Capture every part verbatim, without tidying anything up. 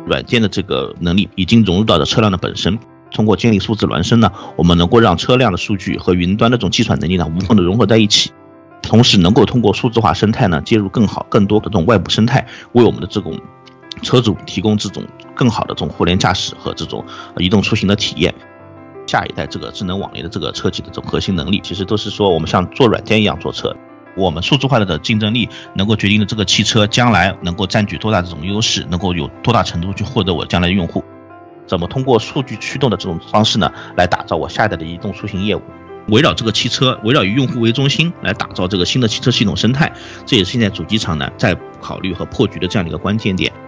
软件的这个能力已经融入到了车辆的本身。通过建立数字孪生呢，我们能够让车辆的数据和云端的这种计算能力呢无缝的融合在一起，同时能够通过数字化生态呢接入更好更多的这种外部生态，为我们的这种车主提供这种更好的这种互联驾驶和这种移动出行的体验。下一代这个智能网联的这个车企的这种核心能力，其实都是说我们像做软件一样做车。我们数字化的竞争力能够决定了这个汽车将来能够占据多大这种优势，能够有多大程度去获得我将来的用户。怎么通过数据驱动的这种方式呢，来打造我下一代的移动出行业务？围绕这个汽车，围绕以用户为中心来打造这个新的汽车系统生态，这也是现在主机厂呢在考虑和破局的这样的一个关键点。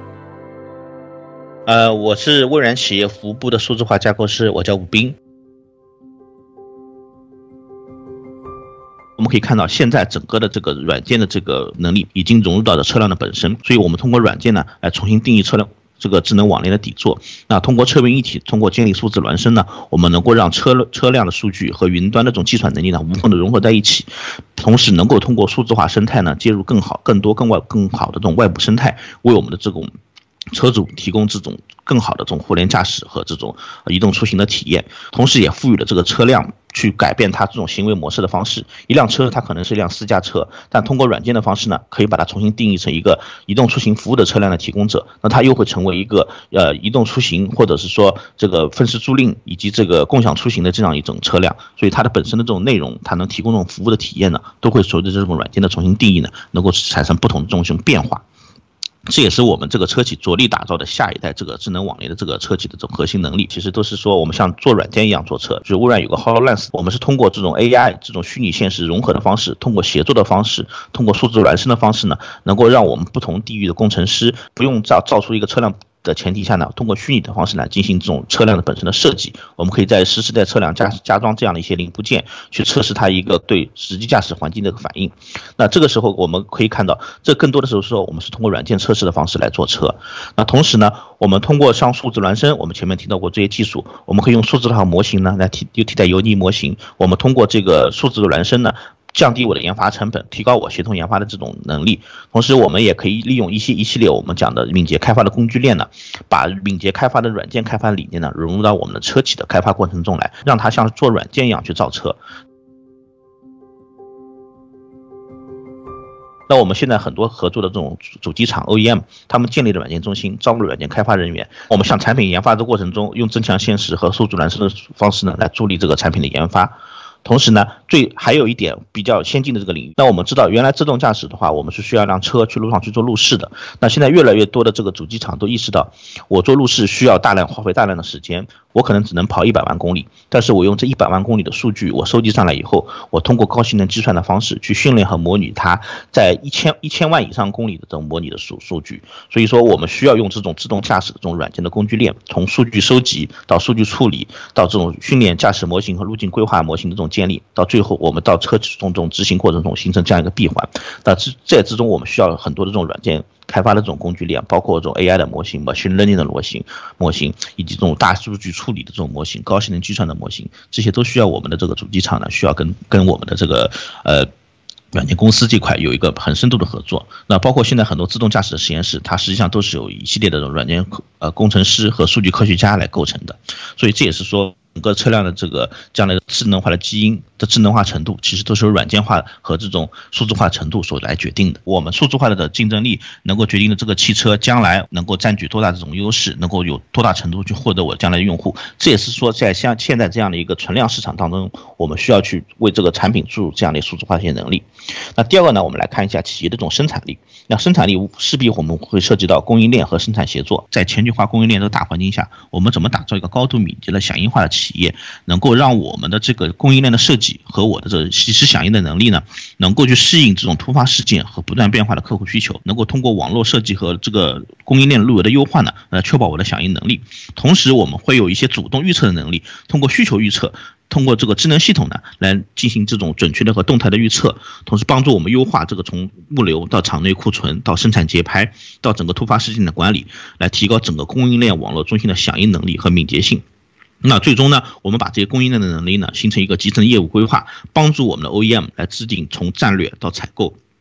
呃，我是蔚然企业服务部的数字化架构师，我叫吴斌。我们可以看到，现在整个的这个软件的这个能力已经融入到了车辆的本身，所以我们通过软件呢来重新定义车辆这个智能网联的底座。那通过车云一体，通过建立数字孪生呢，我们能够让车车辆的数据和云端的这种计算能力呢无缝的融合在一起，同时能够通过数字化生态呢接入更好、更多、更外、更好的这种外部生态，为我们的这种车主提供这种更好的这种互联驾驶和这种移动出行的体验，同时也赋予了这个车辆去改变它这种行为模式的方式。一辆车它可能是一辆私家车，但通过软件的方式呢，可以把它重新定义成一个移动出行服务的车辆的提供者，那它又会成为一个呃移动出行或者是说这个分时租赁以及这个共享出行的这样一种车辆，所以它的本身的这种内容，它能提供这种服务的体验呢，都会随着这种软件的重新定义呢，能够产生不同的这种变化。这也是我们这个车企着力打造的下一代这个智能网联的这个车企的这种核心能力，其实都是说我们像做软件一样做车。就是微软有个 HoloLens， 我们是通过这种 A I 这种虚拟现实融合的方式，通过协作的方式，通过数字孪生的方式呢，能够让我们不同地域的工程师不用造造出一个车辆的前提下呢，通过虚拟的方式来进行这种车辆的本身的设计。我们可以在实时在车辆加加装这样的一些零部件，去测试它一个对实际驾驶环境的反应。那这个时候我们可以看到，这更多的时候说我们是通过软件测试的方式来做车。那同时呢，我们通过像数字孪生，我们前面提到过这些技术，我们可以用数字化模型呢来替替代油泥模型。我们通过这个数字孪生呢，降低我的研发成本，提高我协同研发的这种能力。同时我们也可以利用一些一系列我们讲的敏捷开发的工具链呢，把敏捷开发的软件开发理念呢融入到我们的车企的开发过程中来，让它像做软件一样去造车。那我们现在很多合作的这种主机厂 O E M， 他们建立了软件中心，招募了软件开发人员。我们向产品研发的过程中，用增强现实和数字孪生的方式呢，来助力这个产品的研发。同时呢，最还有一点比较先进的这个领域，那我们知道原来自动驾驶的话，我们是需要让车去路上去做路试的。那现在越来越多的这个主机厂都意识到，我做路试需要大量花费大量的时间，我可能只能跑一百万公里，但是我用这一百万公里的数据我收集上来以后，我通过高性能计算的方式去训练和模拟它在一千一千万以上公里的这种模拟的数数据。所以说我们需要用这种自动驾驶的这种软件的工具链，从数据收集到数据处理，到这种训练驾驶模型和路径规划模型的这种建立，到最后我们到车中这种执行过程中形成这样一个闭环。那这之中我们需要很多的这种软件开发的这种工具链，包括这种 A I 的模型、machine learning 的模型、模型，以及这种大数据处理的这种模型、高性能计算的模型，这些都需要我们的这个主机厂呢，需要跟跟我们的这个呃软件公司这块有一个很深度的合作。那包括现在很多自动驾驶的实验室，它实际上都是有一系列的软件呃工程师和数据科学家来构成的。所以这也是说，整个车辆的这个这样的智能化的基因的智能化程度，其实都是由软件化和这种数字化程度所来决定的。我们数字化的竞争力能够决定的这个汽车将来能够占据多大这种优势，能够有多大程度去获得我将来的用户。这也是说，在像现在这样的一个存量市场当中，我们需要去为这个产品注入这样的数字化的一些能力。那第二个呢，我们来看一下企业的这种生产力。那生产力势必我们会涉及到供应链和生产协作。在全球化供应链的大环境下，我们怎么打造一个高度敏捷的响应化的企业，能够让我们的这个供应链的设计和我的这及时响应的能力呢，能够去适应这种突发事件和不断变化的客户需求，能够通过网络设计和这个供应链路由的优化呢，来确保我的响应能力。同时我们会有一些主动预测的能力，通过需求预测，通过这个智能系统呢，来进行这种准确的和动态的预测，同时帮助我们优化这个从物流到场内库存到生产节拍到整个突发事件的管理，来提高整个供应链网络中心的响应能力和敏捷性。那最终呢，我们把这些供应链的能力呢，形成一个集成业务规划，帮助我们的 O E M 来制定从战略到采购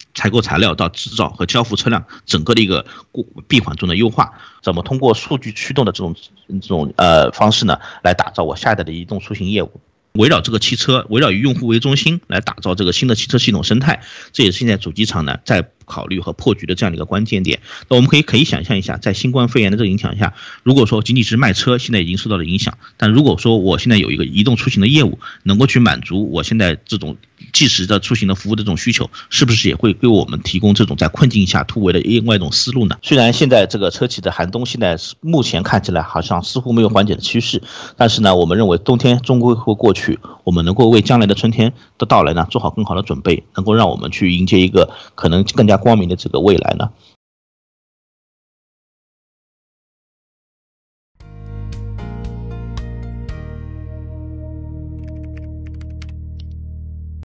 采购材料到制造和交付车辆整个的一个闭环中的优化，怎么通过数据驱动的这种这种呃方式呢，来打造我下一代的移动出行业务。围绕这个汽车，围绕以用户为中心来打造这个新的汽车系统生态，这也是现在主机厂呢在考虑和破局的这样的一个关键点。那我们可以可以想象一下，在新冠肺炎的这个影响下，如果说仅仅是卖车现在已经受到了影响，但如果说我现在有一个移动出行的业务，能够去满足我现在这种即时的出行的服务的这种需求，是不是也会给我们提供这种在困境下突围的另外一种思路呢？虽然现在这个车企的寒冬现在目前看起来好像似乎没有缓解的趋势，但是呢，我们认为冬天终归会过去，我们能够为将来的春天的到来呢做好更好的准备，能够让我们去迎接一个可能更加光明的这个未来呢。